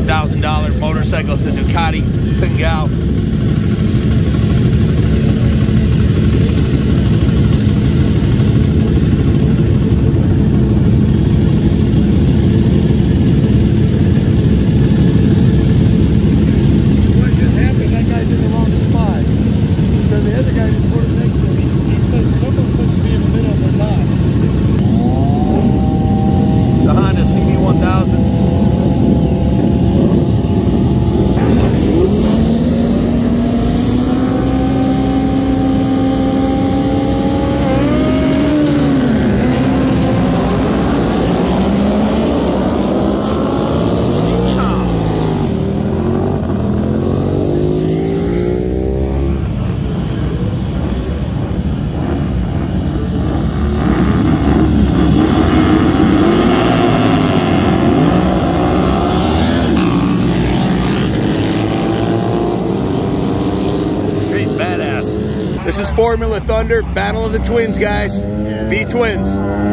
$1,000 motorcycle. It's a Ducati Pingal. This is Formula Thunder, Battle of the Twins, guys. V-Twins.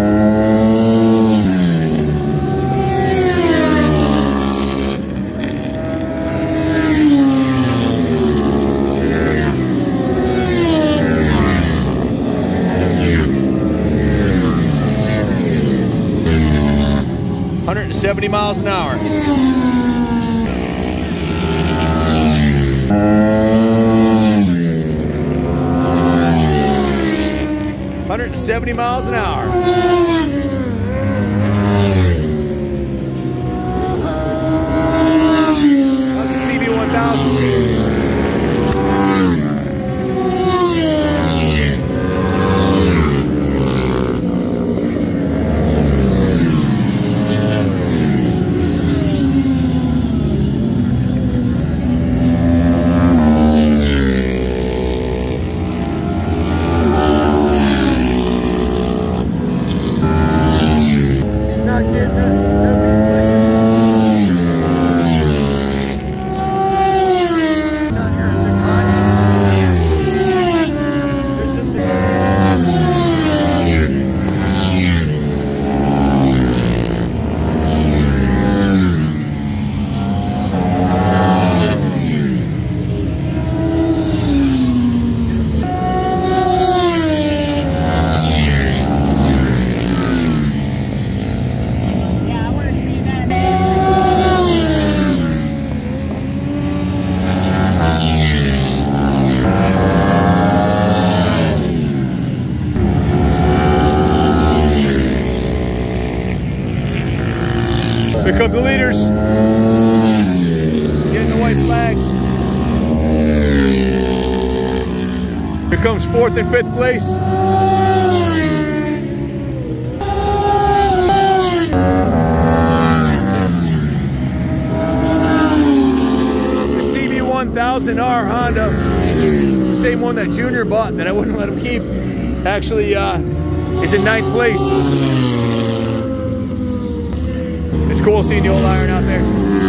$170 miles an hour. $170 miles an hour. That's the CB1000. Here come the leaders. Getting the white flag. Here comes 4th and 5th place. The CB1000R Honda, the same one that Junior bought that I wouldn't let him keep, actually is in 9th place. It's cool seeing the old iron out there.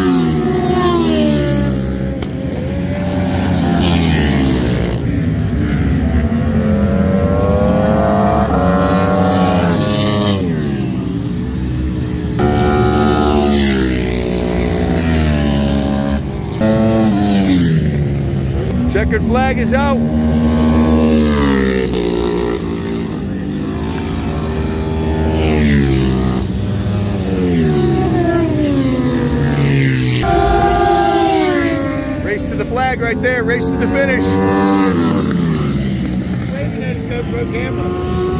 Checkered flag is out. Race to the flag right there, race to the finish. Wait a minute, GoPro camera.